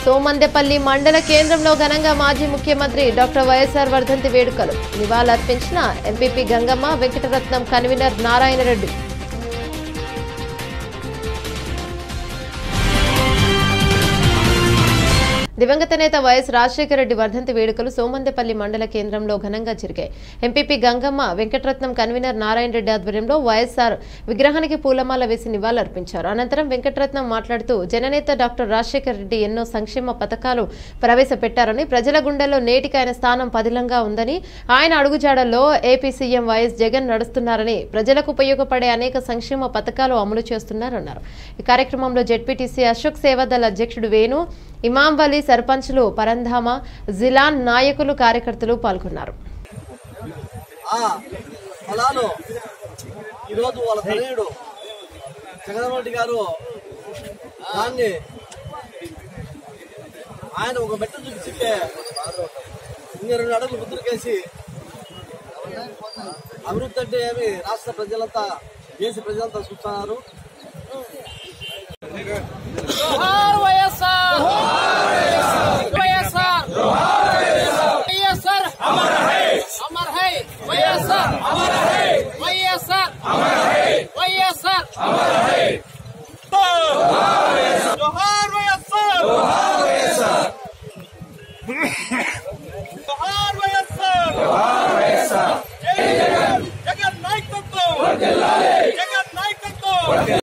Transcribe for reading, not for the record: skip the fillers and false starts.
సోమందెపల్లి మండల కేంద్రంలో ఘనంగా మాజీ ముఖ్యమంత్రి డాక్టర్ వైఎస్ఆర్ వర్ధంతి వేడుకలు నివాళులర్పించిన ఎంపీపీ గంగమ్మ, వెంకటరత్నం కన్వీనర్ నారాయణరెడ్డి. దివంగత నేత వైఎస్ రాజశేఖర రెడ్డి వర్ధంతి వేడుకలు సోమందెపల్లి మండల కేంద్రంలో ఘనంగా జరిగాయి. ఎంపీపీ గంగమ్మ, వెంకటరత్నం కన్వీనర్ నారాయణరెడ్డి ఆధ్వర్యంలో వైఎస్ఆర్ విగ్రహానికి పూలమాల వేసి నివాళులర్పించారు. అనంతరం వెంకటరత్నం మాట్లాడుతూ జననేత డాక్టర్ రాజశేఖర రెడ్డి ఎన్నో సంక్షేమ పథకాలు ప్రవేశపెట్టారని, ప్రజల గుండెల్లో నేటికి ఆయన స్థానం పదిలంగా ఉందని, ఆయన అడుగుజాడల్లో ఏపీ సీఎం వైఎస్ జగన్ నడుస్తున్నారని, ప్రజలకు ఉపయోగపడే అనేక సంక్షేమ పథకాలు అమలు చేస్తున్నారన్నారు. ఈ కార్యక్రమంలో జెడ్పీటీసీ అశోక్ సేవాదళ అధ్యక్షుడు వేణు, ఇమాంవలి, సర్పంచ్లు పరంధామ, జిలాన్ నాయకులు, కార్యకర్తలు పాల్గొన్నారు. ఈరోజు వాళ్ళ తనయుడు జగన్మోహన్ రెడ్డి గారు దాన్ని ఆయన ఒక మెట్టు చూపించితే ఇంకా 2 అడుగులు ముద్రకేసి అభివృద్ధి అంటే ఏమి రాష్ట్ర ప్రజలంతా, దేశ ప్రజలంతా చూస్తున్నారు.